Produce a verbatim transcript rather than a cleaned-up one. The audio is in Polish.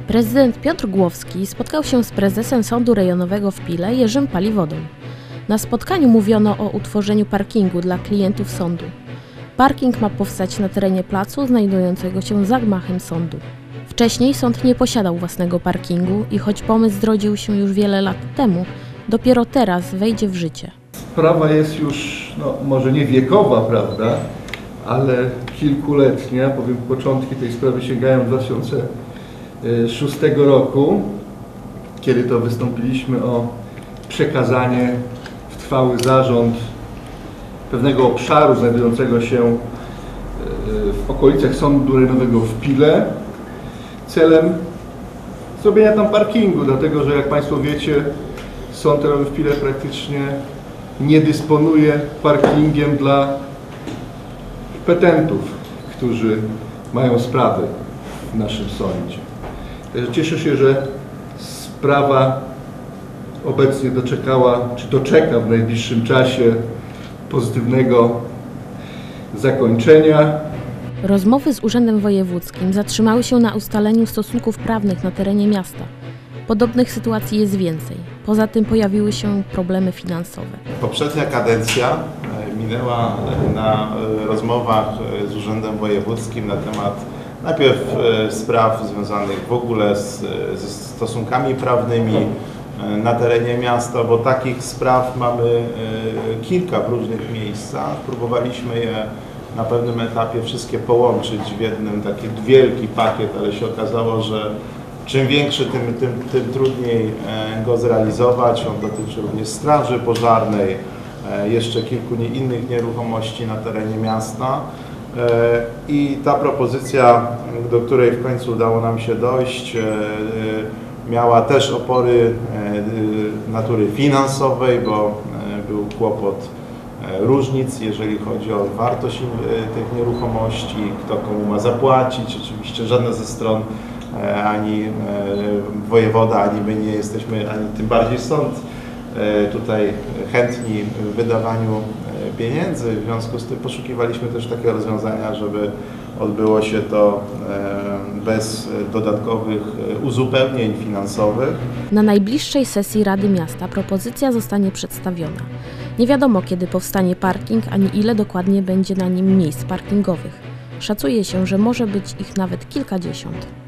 Prezydent Piotr Głowski spotkał się z prezesem Sądu Rejonowego w Pile, Jerzym Paliwodą. Na spotkaniu mówiono o utworzeniu parkingu dla klientów sądu. Parking ma powstać na terenie placu znajdującego się za gmachem sądu. Wcześniej sąd nie posiadał własnego parkingu i choć pomysł zrodził się już wiele lat temu, dopiero teraz wejdzie w życie. Sprawa jest już, no, może nie wiekowa, prawda, ale kilkuletnia, bowiem początki tej sprawy sięgają dwa tysiące szóstego roku, kiedy to wystąpiliśmy o przekazanie w trwały zarząd pewnego obszaru znajdującego się w okolicach Sądu Rejonowego w Pile celem zrobienia tam parkingu, dlatego że jak Państwo wiecie, Sąd Rejonowy w Pile praktycznie nie dysponuje parkingiem dla petentów, którzy mają sprawy w naszym sądzie. Także cieszę się, że sprawa obecnie doczekała, czy doczeka w najbliższym czasie pozytywnego zakończenia. Rozmowy z Urzędem Wojewódzkim zatrzymały się na ustaleniu stosunków prawnych na terenie miasta. Podobnych sytuacji jest więcej. Poza tym pojawiły się problemy finansowe. Poprzednia kadencja minęła na rozmowach z Urzędem Wojewódzkim na temat najpierw spraw związanych w ogóle z, ze stosunkami prawnymi na terenie miasta, bo takich spraw mamy kilka w różnych miejscach. Próbowaliśmy je na pewnym etapie wszystkie połączyć w jednym taki wielki pakiet, ale się okazało, że czym większy, tym, tym, tym trudniej go zrealizować. On dotyczy również straży pożarnej, jeszcze kilku innych nieruchomości na terenie miasta. I ta propozycja, do której w końcu udało nam się dojść, miała też opory natury finansowej, bo był kłopot różnic, jeżeli chodzi o wartość tych nieruchomości, kto komu ma zapłacić. Oczywiście żadna ze stron, ani wojewoda, ani my nie jesteśmy, ani tym bardziej sąd tutaj chętni w wydawaniu pieniędzy. W związku z tym poszukiwaliśmy też takiego rozwiązania, żeby odbyło się to bez dodatkowych uzupełnień finansowych. Na najbliższej sesji Rady Miasta propozycja zostanie przedstawiona. Nie wiadomo, kiedy powstanie parking, ani ile dokładnie będzie na nim miejsc parkingowych. Szacuje się, że może być ich nawet kilkadziesiąt.